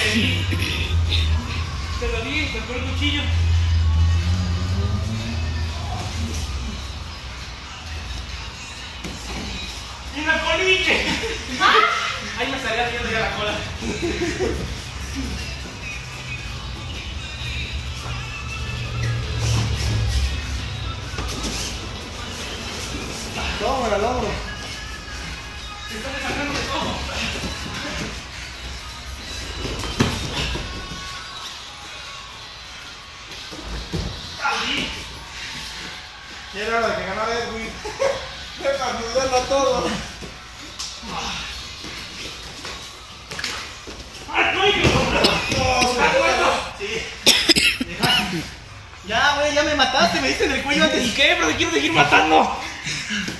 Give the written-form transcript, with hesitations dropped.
Te lo di, te pone el cuchillo. ¡En la coliche! Ahí me estaría haciendo ya la cola. Tómala al hombro. Se está desarmando de todo. Era la que ganaba Edwin. Deja ayudarlo a todo. ¡Ay, no! ¿Estás muerto? Sí. Ya, güey, ya me mataste, me diste en el cuello antes. ¿Y qué? Pero te quiero seguir matando.